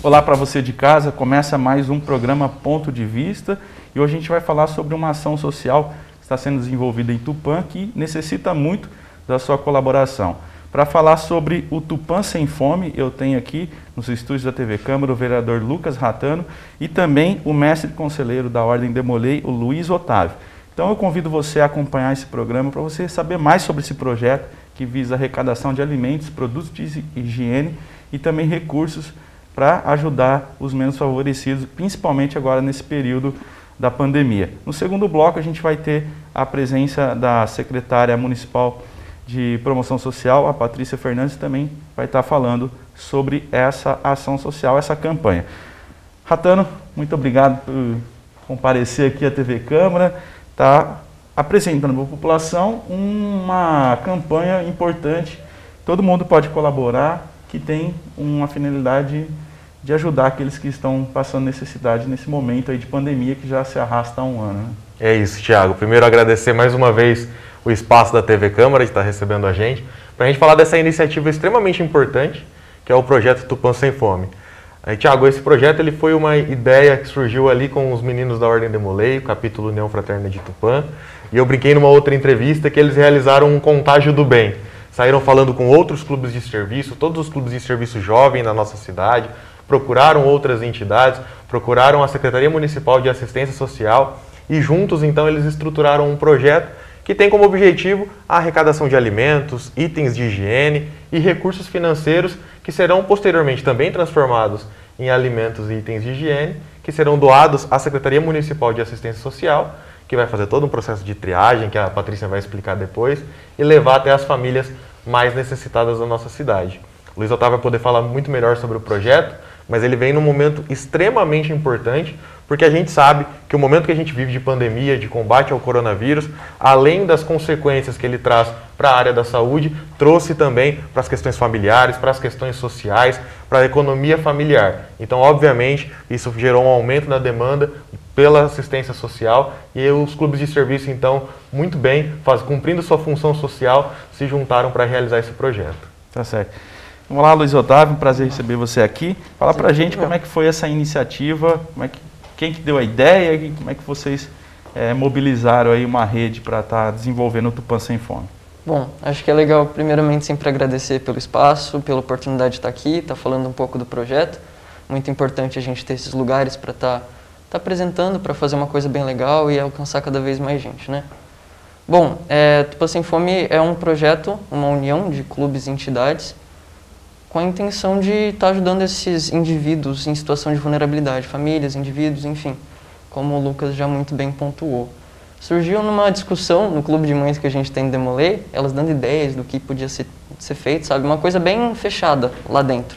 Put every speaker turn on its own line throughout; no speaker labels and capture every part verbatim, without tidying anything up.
Olá para você de casa, começa mais um programa Ponto de Vista e hoje a gente vai falar sobre uma ação social que está sendo desenvolvida em Tupã que necessita muito da sua colaboração. Para falar sobre o Tupã Sem Fome, eu tenho aqui nos estúdios da T V Câmara o vereador Lucas Ratano e também o mestre conselheiro da Ordem Demolei, o Luiz Otávio. Então eu convido você a acompanhar esse programa para você saber mais sobre esse projeto que visa a arrecadação de alimentos, produtos de higiene e também recursos para ajudar os menos favorecidos, principalmente agora nesse período da pandemia. No segundo bloco a gente vai ter a presença da secretária municipal de promoção social, a Patrícia Fernandes, também vai estar falando sobre essa ação social, essa campanha. Ratano, muito obrigado por comparecer aqui à T V Câmara, tá apresentando para a população uma campanha importante, todo mundo pode colaborar, que tem uma finalidade de ajudar aqueles que estão passando necessidade nesse momento aí de pandemia que já se arrasta há um ano. Né?
É isso, Thiago. Primeiro agradecer mais uma vez o espaço da T V Câmara de estar recebendo a gente, para a gente falar dessa iniciativa extremamente importante, que é o projeto Tupã Sem Fome. Aí, Thiago, esse projeto ele foi uma ideia que surgiu ali com os meninos da Ordem Demolei, o capítulo União Fraterna de Tupã, e eu brinquei numa outra entrevista que eles realizaram um contágio do bem. Saíram falando com outros clubes de serviço, todos os clubes de serviço jovem na nossa cidade, procuraram outras entidades, procuraram a Secretaria Municipal de Assistência Social e juntos, então, eles estruturaram um projeto que tem como objetivo a arrecadação de alimentos, itens de higiene e recursos financeiros que serão posteriormente também transformados em alimentos e itens de higiene, que serão doados à Secretaria Municipal de Assistência Social, que vai fazer todo um processo de triagem, que a Patrícia vai explicar depois, e levar até as famílias mais necessitadas da nossa cidade. O Luiz Otávio vai poder falar muito melhor sobre o projeto, mas ele vem num momento extremamente importante, porque a gente sabe que o momento que a gente vive de pandemia, de combate ao coronavírus, além das consequências que ele traz para a área da saúde, trouxe também para as questões familiares, para as questões sociais, para a economia familiar. Então, obviamente, isso gerou um aumento na demanda pela assistência social e os clubes de serviço, então, muito bem, faz, cumprindo sua função social, se juntaram para realizar esse projeto.
Tá certo. Olá, Luiz Otávio, um prazer receber você aqui. Fala pra gente como é que foi essa iniciativa, como é que, quem que deu a ideia e como é que vocês é, mobilizaram aí uma rede para estar tá desenvolvendo o Tupã Sem Fome.
Bom, acho que é legal, primeiramente, sempre agradecer pelo espaço, pela oportunidade de estar aqui, estar falando um pouco do projeto. Muito importante a gente ter esses lugares para estar tá, tá apresentando, para fazer uma coisa bem legal e alcançar cada vez mais gente, né? Bom, é, Tupã Sem Fome é um projeto, uma união de clubes e entidades, com a intenção de estar ajudando esses indivíduos em situação de vulnerabilidade, famílias, indivíduos, enfim, como o Lucas já muito bem pontuou. Surgiu numa discussão no clube de mães que a gente tem em Demolei, elas dando ideias do que podia ser, ser feito, sabe? Uma coisa bem fechada lá dentro.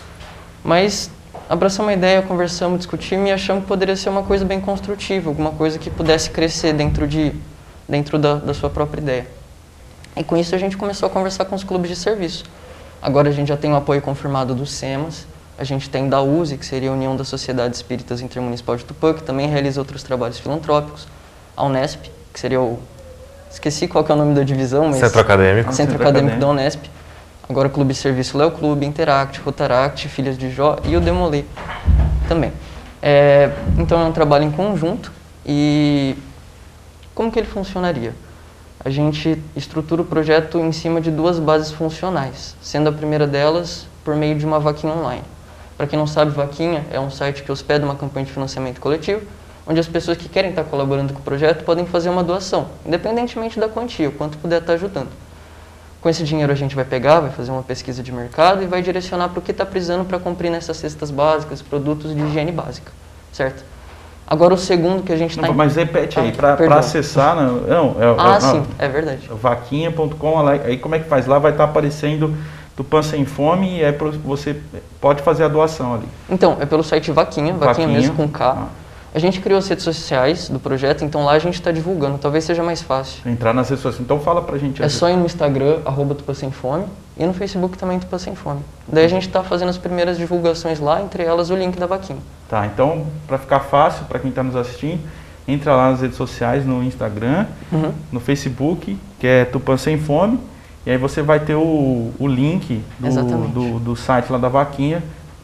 Mas abraçamos uma ideia, conversamos, discutimos e achamos que poderia ser uma coisa bem construtiva, alguma coisa que pudesse crescer dentro, de, dentro da, da sua própria ideia. E com isso a gente começou a conversar com os clubes de serviço. Agora a gente já tem o apoio confirmado do SEMAS, a gente tem da U S E, que seria a União das Sociedades Espíritas Intermunicipal de Tupã, que também realiza outros trabalhos filantrópicos, a Unesp, que seria o... esqueci qual que é o nome da divisão, mas...
Centro Acadêmico.
Centro Acadêmico da Unesp. Agora o Clube de Serviço Léo Clube, Interact, Rotaract, Filhas de Jó e o Demolei também. É, então é um trabalho em conjunto e como que ele funcionaria? A gente estrutura o projeto em cima de duas bases funcionais, sendo a primeira delas por meio de uma vaquinha online. Para quem não sabe, Vaquinha é um site que hospeda uma campanha de financiamento coletivo, onde as pessoas que querem estar colaborando com o projeto podem fazer uma doação, independentemente da quantia, o quanto puder estar ajudando. Com esse dinheiro a gente vai pegar, vai fazer uma pesquisa de mercado e vai direcionar para o que está precisando para cumprir nessas cestas básicas, produtos de higiene básica, certo? Agora o segundo que a gente está...
Mas repete aí, para acessar... Não, não, é,
ah,
não,
sim, é verdade.
vaquinha ponto com, aí como é que faz? Lá vai estar aparecendo Tupã Sem Fome e é pro, você pode fazer a doação ali.
Então, é pelo site Vaquinha, Vaquinha, Vaquinha mesmo com K. Ah. A gente criou as redes sociais do projeto, então lá a gente está divulgando, talvez seja mais fácil.
Entrar nas redes sociais, então fala pra gente.
É só ir no Instagram, arroba Tupã Sem Fome, e no Facebook também Tupã Sem Fome. Daí a gente está fazendo as primeiras divulgações lá, entre elas o link da Vaquinha.
Tá, então para ficar fácil, para quem está nos assistindo, entra lá nas redes sociais, no Instagram, uhum. no Facebook, que é Tupã Sem Fome, e aí você vai ter o, o link do, do, do site lá da Vaquinha,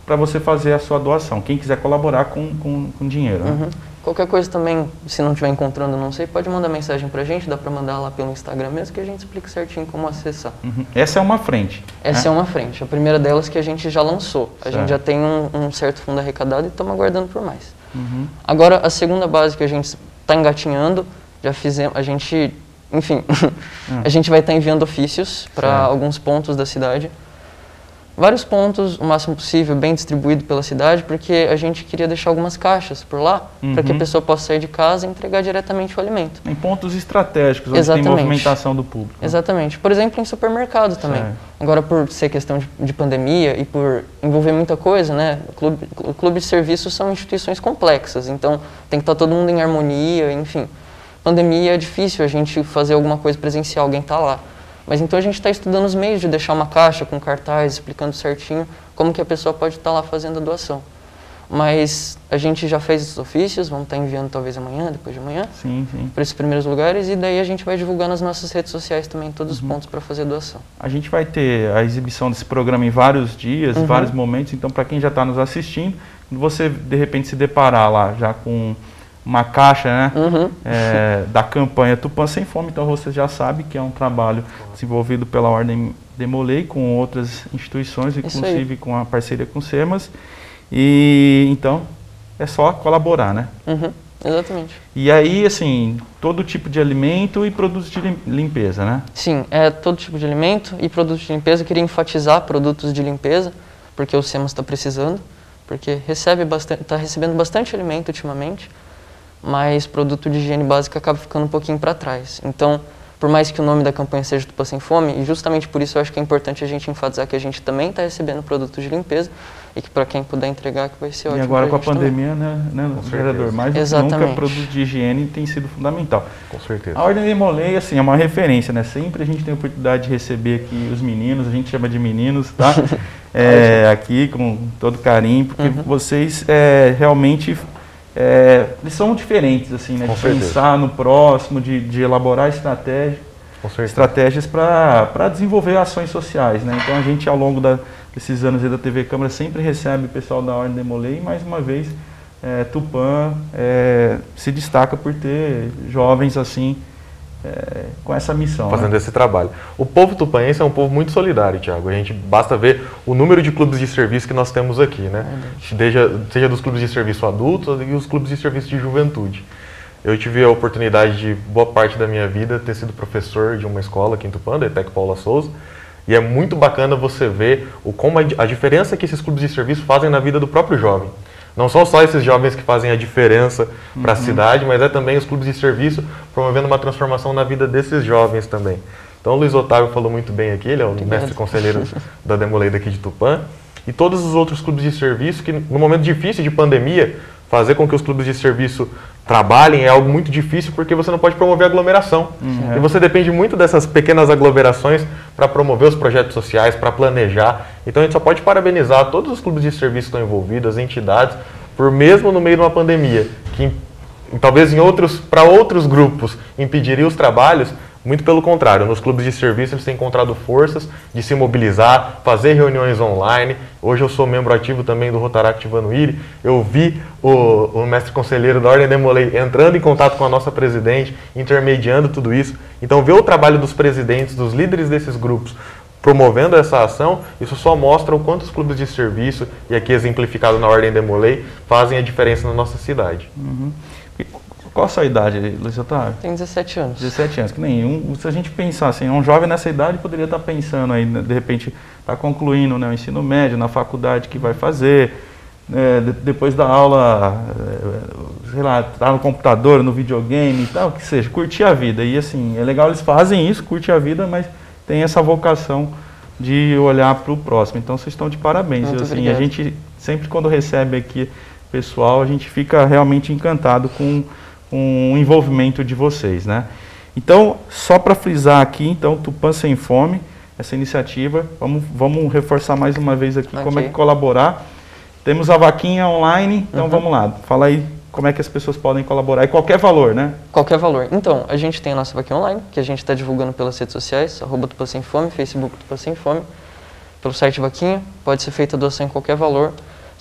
para você fazer a sua doação, quem quiser colaborar com, com, com dinheiro. Né?
Uhum. Qualquer coisa também, se não estiver encontrando, não sei, pode mandar mensagem pra gente, dá pra mandar lá pelo Instagram mesmo, que a gente explica certinho como acessar.
Uhum. Essa é uma frente.
Essa
né?
é uma frente, a primeira delas que a gente já lançou. A
Certo.
gente já tem um, um certo fundo arrecadado e estamos aguardando por mais.
Uhum.
Agora, a segunda base que a gente está engatinhando, já fizemos, a gente, enfim,
Hum.
a gente vai estar enviando ofícios para
Certo.
alguns pontos da cidade. Vários pontos, o máximo possível, bem distribuído pela cidade, porque a gente queria deixar algumas caixas por lá,
Uhum.
para que a pessoa possa sair de casa e entregar diretamente o alimento.
Em pontos estratégicos, onde
Exatamente.
tem movimentação do público. né?
Exatamente. Por exemplo, em supermercado também.
Certo.
Agora, por ser questão de, de pandemia e por envolver muita coisa, né? O clube, o clube de serviços são instituições complexas, então tem que estar todo mundo em harmonia, enfim. Pandemia é difícil a gente fazer alguma coisa presencial, alguém está lá. Mas então a gente está estudando os meios de deixar uma caixa com cartaz, explicando certinho como que a pessoa pode estar lá fazendo a doação. Mas a gente já fez esses ofícios, vamos estar enviando talvez amanhã, depois de amanhã,
Sim, sim.
para esses primeiros lugares, e daí a gente vai divulgar nas nossas redes sociais também todos
Uhum.
os pontos para fazer a doação.
A gente vai ter a exibição desse programa em vários dias,
Uhum.
vários momentos, então para quem já está nos assistindo, você de repente se deparar lá já com uma caixa, né,
Uhum.
é, da campanha Tupã Sem Fome, então você já sabe que é um trabalho desenvolvido pela Ordem Demolei com outras instituições,
Isso
inclusive com a parceria com o SEMAS, e então é só colaborar, né?
Uhum. Exatamente.
E aí, assim, todo tipo de alimento e produtos de lim- limpeza, né?
Sim, é todo tipo de alimento e produtos de limpeza. Eu queria enfatizar produtos de limpeza, porque o SEMAS está precisando, porque recebe bastante, está recebendo bastante alimento ultimamente, mas produto de higiene básica acaba ficando um pouquinho para trás. Então, por mais que o nome da campanha seja Tupã Sem Fome, e justamente por isso eu acho que é importante a gente enfatizar que a gente também está recebendo produtos de limpeza e que para quem puder entregar que vai ser ótimo.
E agora com
pra
a
gente
pandemia, né, né vereador, mais do que
Exatamente.
nunca, produto de higiene tem sido fundamental.
Com certeza.
A Ordem Demolei, assim, é uma referência, né? Sempre a gente tem a oportunidade de receber aqui os meninos, a gente chama de meninos, tá? É, aqui com todo carinho, porque
Uhum.
vocês é, realmente é, eles são diferentes, assim, né?
Com
De
certeza.
pensar no próximo, de, de elaborar estratégia,
Com certeza.
estratégias para desenvolver ações sociais, né? Então a gente ao longo da, desses anos aí da T V Câmara sempre recebe o pessoal da Ordem Demolei e mais uma vez é, Tupã é, se destaca por ter jovens assim é, com essa missão.
Fazendo
né?
esse trabalho. O povo tupanense é um povo muito solidário, Thiago. A gente basta ver o número de clubes de serviço que nós temos aqui, né? Seja, seja dos clubes de serviço adultos e os clubes de serviço de juventude. Eu tive a oportunidade de, boa parte da minha vida, ter sido professor de uma escola aqui em Tupã, da ETEC Paula Souza, e é muito bacana você ver o, como a, a diferença que esses clubes de serviço fazem na vida do próprio jovem. Não são só esses jovens que fazem a diferença para a
Uhum.
cidade, mas é também os clubes de serviço promovendo uma transformação na vida desses jovens também. Então o Luiz Otávio falou muito bem aqui, ele é o
Obrigado.
mestre conselheiro da Demolei daqui de Tupã, e todos os outros clubes de serviço que no momento difícil de pandemia, fazer com que os clubes de serviço trabalhem é algo muito difícil porque você não pode promover aglomeração.
Uhum.
E você depende muito dessas pequenas aglomerações para promover os projetos sociais, para planejar. Então a gente só pode parabenizar todos os clubes de serviço que estão envolvidos, as entidades, por mesmo no meio de uma pandemia, que talvez em outros, para outros grupos impediria os trabalhos, muito pelo contrário, nos clubes de serviço eles têm encontrado forças de se mobilizar, fazer reuniões online. Hoje eu sou membro ativo também do Rotaract Vanuíri. Eu vi o, o mestre conselheiro da Ordem Demolei entrando em contato com a nossa presidente, intermediando tudo isso. Então ver o trabalho dos presidentes, dos líderes desses grupos, promovendo essa ação, isso só mostra o quanto os clubes de serviço, e aqui exemplificado na Ordem Demolei, fazem a diferença na nossa cidade.
Uhum. Qual a sua idade, Luiz Otávio?
Tem dezessete anos.
dezessete anos, que nenhum. Se a gente pensar assim, um jovem nessa idade poderia estar pensando aí, né, de repente, está concluindo, né, o ensino médio, na faculdade que vai fazer, né, de, depois da aula, é, sei lá, tá no computador, no videogame e tal, que seja, curtir a vida. E assim, é legal, eles fazem isso, curtir a vida, mas tem essa vocação de olhar para o próximo. Então vocês estão de parabéns.
Muito
Assim,
obrigado.
a gente sempre quando recebe aqui pessoal, a gente fica realmente encantado com um envolvimento de vocês, né? Então, só para frisar aqui, então, Tupã Sem Fome, essa iniciativa, vamos, vamos reforçar mais uma vez aqui
Ok.
como é que colaborar. Temos a vaquinha online, então
Uhum.
vamos lá, fala aí como é que as pessoas podem colaborar, e qualquer valor, né?
Qualquer valor. Então, a gente tem a nossa vaquinha online, que a gente está divulgando pelas redes sociais, arroba Tupã Sem Fome, Facebook Tupã Sem Fome, pelo site Vaquinha, pode ser feita a doação em qualquer valor.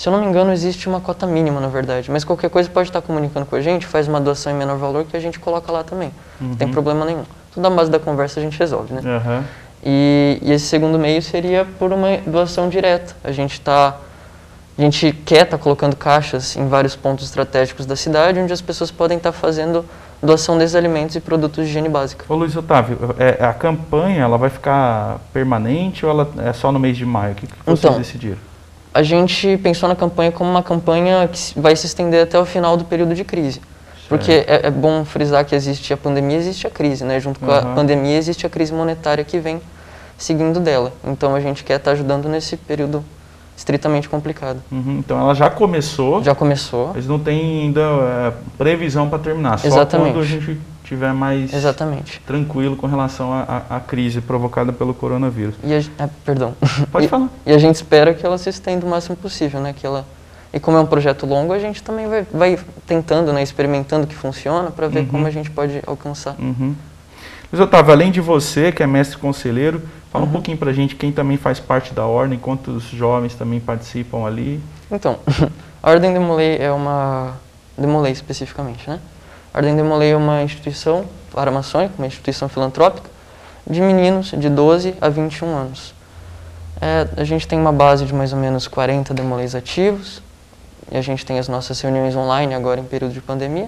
Se eu não me engano, existe uma cota mínima, na verdade. Mas qualquer coisa pode estar comunicando com a gente, faz uma doação em menor valor que a gente coloca lá também. Uhum. Não tem problema nenhum. Tudo à base da conversa a gente resolve, né?
Uhum.
E, e esse segundo meio seria por uma doação direta. A gente tá, a gente quer estar tá colocando caixas em vários pontos estratégicos da cidade, onde as pessoas podem estar tá fazendo doação desses alimentos e produtos de higiene básica.
Ô Luiz Otávio, é, a campanha ela vai ficar permanente ou ela é só no mês de maio? O que, que vocês
então,
decidiram?
A gente pensou na campanha como uma campanha que vai se estender até o final do período de crise. Certo. Porque é, é bom frisar que existe a pandemia, existe a crise, né? Junto com uhum. a pandemia existe a crise monetária que vem seguindo dela. Então a gente quer estar tá ajudando nesse período estritamente complicado.
Uhum. Então ela já começou.
Já começou.
Mas não tem ainda é, previsão para terminar. Só
Exatamente.
quando a gente tiver mais
Exatamente. tranquilo
com relação à crise provocada pelo coronavírus.
E a, ah, perdão.
Pode
e,
falar.
E a gente espera que ela se estenda o máximo possível, né? Que ela, e como é um projeto longo, a gente também vai, vai tentando, né? Experimentando o que funciona para ver uhum. como a gente pode alcançar.
Uhum. Luiz Otávio, além de você, que é mestre conselheiro, fala uhum. um pouquinho pra gente quem também faz parte da Ordem, quantos jovens também participam ali.
Então, a Ordem Demolei é uma... Demolei especificamente, né? A Ordem Demolei é uma instituição paramaçônica, uma instituição filantrópica, de meninos de doze a vinte e um anos. É, a gente tem uma base de mais ou menos quarenta Demoleis ativos, e a gente tem as nossas reuniões online agora em período de pandemia,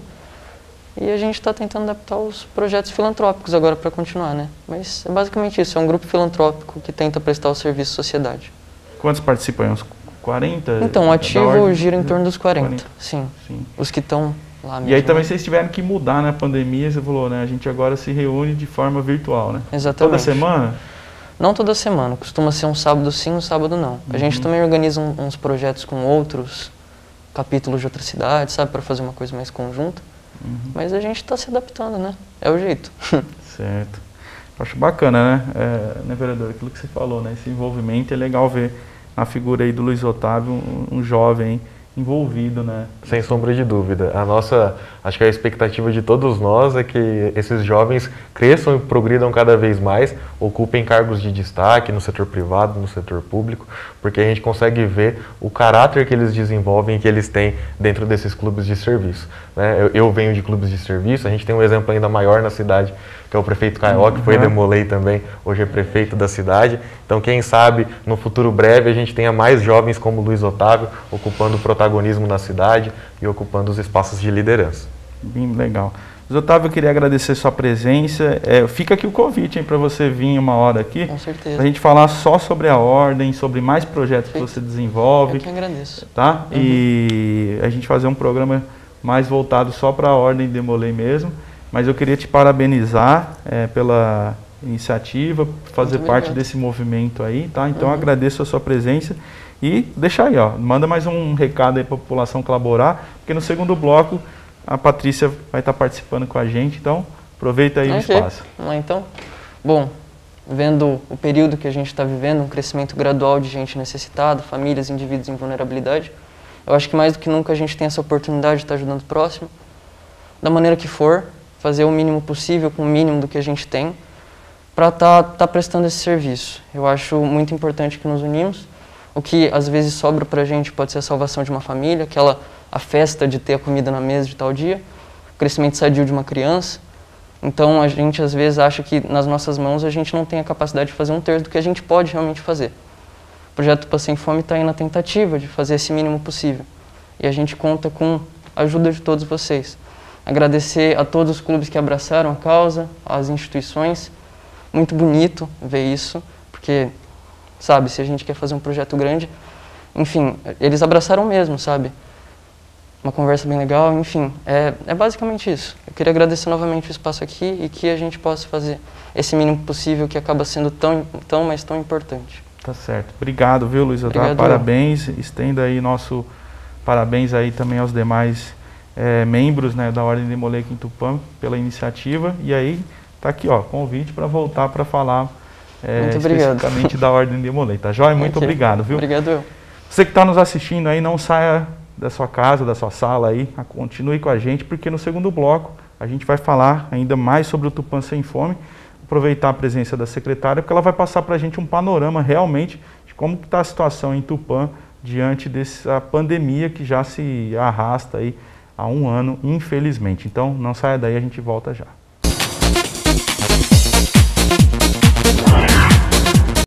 e a gente está tentando adaptar os projetos filantrópicos agora para continuar, né? Mas é basicamente isso, é um grupo filantrópico que tenta prestar o serviço à sociedade.
Quantos participam? Uns quarenta?
Então, o ativo gira em torno dos quarenta, quarenta. Sim.
Sim.
Os que estão lá mesmo.
E aí também vocês tiveram que mudar na pandemia, você falou, né? A gente agora se reúne de forma virtual, né?
Exatamente.
Toda semana?
Não toda semana, costuma ser um sábado sim, um sábado não. A uhum. gente também organiza um, uns projetos com outros capítulos de outras cidades, sabe? Para fazer uma coisa mais conjunta. Uhum. Mas a gente está se adaptando, né? É o jeito.
Certo. Acho bacana, né, é, né, vereador? Aquilo que você falou, né? Esse envolvimento é legal ver na figura aí do Luiz Otávio, um, um jovem envolvido, né?
Sem sombra de dúvida. A nossa, acho que a expectativa de todos nós é que esses jovens cresçam e progridam cada vez mais, ocupem cargos de destaque no setor privado, no setor público, porque a gente consegue ver o caráter que eles desenvolvem, que eles têm dentro desses clubes de serviço. Né? Eu, eu venho de clubes de serviço, a gente tem um exemplo ainda maior na cidade, que é o prefeito Caió, que foi Demolei também, hoje é prefeito da cidade. Então, quem sabe, no futuro breve, a gente tenha mais jovens como Luiz Otávio, ocupando o protagonismo na cidade e ocupando os espaços de liderança.
Bem legal. Luiz Otávio, eu queria agradecer sua presença. É, fica aqui o convite para você vir uma hora aqui.
Com certeza.
Para a gente falar só sobre a Ordem, sobre mais projetos Perfeito. que você desenvolve.
Eu que agradeço.
Tá? Uhum. E a gente fazer um programa mais voltado só para a Ordem Demolei mesmo. Mas eu queria te parabenizar é, pela iniciativa, fazer
Muito
parte
obrigado.
desse movimento aí, tá? Então
uhum.
agradeço a sua presença e deixa aí, ó, manda mais um recado aí para a população colaborar, porque no segundo bloco a Patrícia vai estar participando com a gente, então aproveita aí okay. o espaço.
Vamos lá então. Bom, vendo o período que a gente está vivendo, um crescimento gradual de gente necessitada, famílias, indivíduos em vulnerabilidade, eu acho que mais do que nunca a gente tem essa oportunidade de estar ajudando o próximo, da maneira que for, fazer o mínimo possível com o mínimo do que a gente tem para estar tá, tá prestando esse serviço. Eu acho muito importante que nos unimos. O que às vezes sobra para a gente pode ser a salvação de uma família, aquela a festa de ter a comida na mesa de tal dia, o crescimento sadio de uma criança. Então a gente às vezes acha que nas nossas mãos a gente não tem a capacidade de fazer um terço do que a gente pode realmente fazer. O projeto Tupã Sem Fome está aí na tentativa de fazer esse mínimo possível. E a gente conta com a ajuda de todos vocês. Agradecer a todos os clubes que abraçaram a causa, as instituições. Muito bonito ver isso, porque, sabe, se a gente quer fazer um projeto grande, enfim, eles abraçaram mesmo, sabe? Uma conversa bem legal, enfim, é, é basicamente isso. Eu queria agradecer novamente o espaço aqui e que a gente possa fazer esse mínimo possível que acaba sendo tão, tão mas tão importante.
Tá certo. Obrigado, viu, Luiz Otávio? Parabéns. Estenda aí nosso parabéns aí também aos demais É, membros, né, da Ordem Demolei aqui em Tupã pela iniciativa, e aí tá aqui, ó, convite para voltar para falar é, especificamente da Ordem Demolei, tá joia? Muito okay. obrigado, viu?
Obrigado eu.
Você que está nos assistindo aí, não saia da sua casa, da sua sala aí, continue com a gente, porque no segundo bloco a gente vai falar ainda mais sobre o Tupã Sem Fome, aproveitar a presença da secretária, porque ela vai passar para a gente um panorama realmente de como está a situação em Tupã diante dessa pandemia que já se arrasta aí há um ano, infelizmente. Então, não saia daí, a gente volta já.